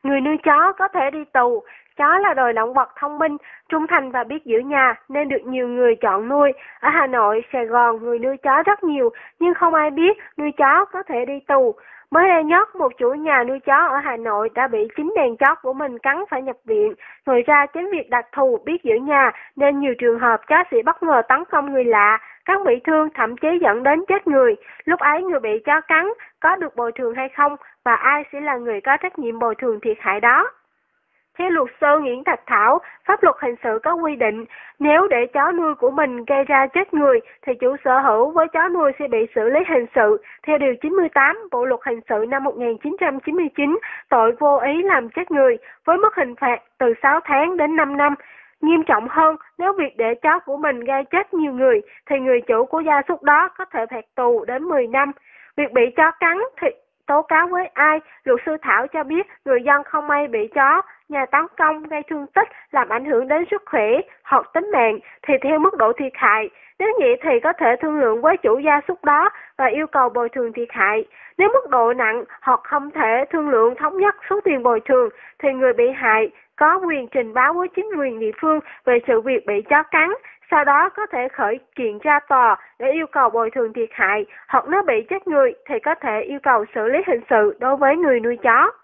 Người nuôi chó có thể đi tù. Chó là loài động vật thông minh, trung thành và biết giữ nhà nên được nhiều người chọn nuôi. Ở Hà Nội, Sài Gòn, người nuôi chó rất nhiều nhưng không ai biết nuôi chó có thể đi tù. Mới đây nhất, một chủ nhà nuôi chó ở Hà Nội đã bị chính đàn chó của mình cắn phải nhập viện. Ngoài ra, chính việc đặc thù biết giữ nhà nên nhiều trường hợp chó sẽ bất ngờ tấn công người lạ, cắn bị thương, thậm chí dẫn đến chết người. Lúc ấy, người bị chó cắn có được bồi thường hay không và ai sẽ là người có trách nhiệm bồi thường thiệt hại đó? Theo luật sư Nguyễn Thạch Thảo, pháp luật hình sự có quy định nếu để chó nuôi của mình gây ra chết người thì chủ sở hữu với chó nuôi sẽ bị xử lý hình sự theo Điều 98 Bộ Luật Hình sự năm 1999, tội vô ý làm chết người với mức hình phạt từ 6 tháng đến 5 năm. Nghiêm trọng hơn, nếu việc để chó của mình gây chết nhiều người thì người chủ của gia súc đó có thể phạt tù đến 10 năm. Việc bị chó cắn thì tố cáo với ai? Luật sư Thảo cho biết người dân không may bị chó nhà tấn công gây thương tích làm ảnh hưởng đến sức khỏe hoặc tính mạng thì theo mức độ thiệt hại. Nếu vậy thì có thể thương lượng với chủ gia súc đó và yêu cầu bồi thường thiệt hại. Nếu mức độ nặng hoặc không thể thương lượng thống nhất số tiền bồi thường thì người bị hại có quyền trình báo với chính quyền địa phương về sự việc bị chó cắn. Sau đó có thể khởi kiện ra tòa để yêu cầu bồi thường thiệt hại, hoặc nếu bị chết người thì có thể yêu cầu xử lý hình sự đối với người nuôi chó.